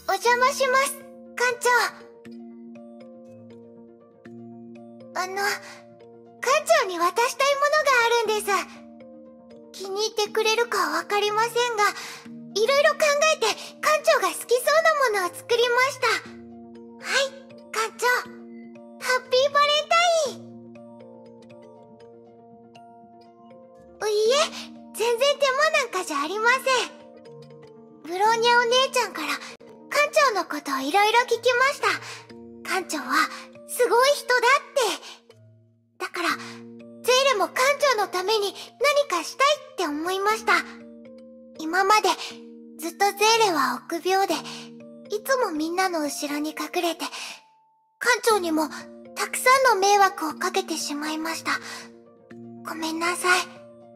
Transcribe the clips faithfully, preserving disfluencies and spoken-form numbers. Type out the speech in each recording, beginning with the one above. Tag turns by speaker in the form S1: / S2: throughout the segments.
S1: お邪魔します、館長。あの、館長に渡したいものがあるんです。気に入ってくれるかわかりませんが、いろいろ考えて館長が好きそうなものを作りました。はい、館長。ハッピーバレンタイン。いいえ、全然手間なんかじゃありません。ブローニャお姉ちゃんから館長のことをいろいろ聞きました。館長はすごい人だって。だから、ゼーレも館長のために何かしたいって思いました。今までずっとゼーレは臆病で、いつもみんなの後ろに隠れて、館長にもたくさんの迷惑をかけてしまいました。ごめんなさい。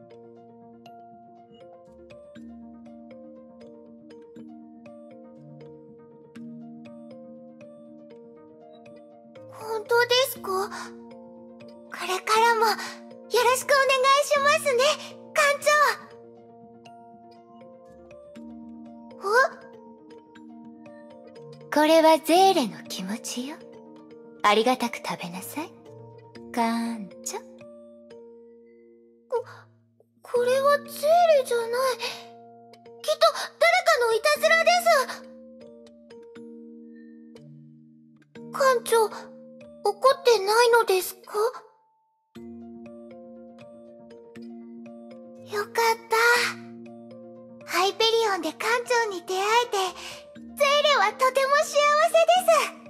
S1: 本当ですか？これからもよろしくお願いしますね、館長。
S2: これはゼーレの気持ちよ。ありがたく食べなさい、館長。
S1: こ、これはゼーレじゃない。きっと誰かのいたずらです。館長、怒ってないのですか？よかった。ハイペリオンで館長に出会えて、ゼーレはとても幸せです。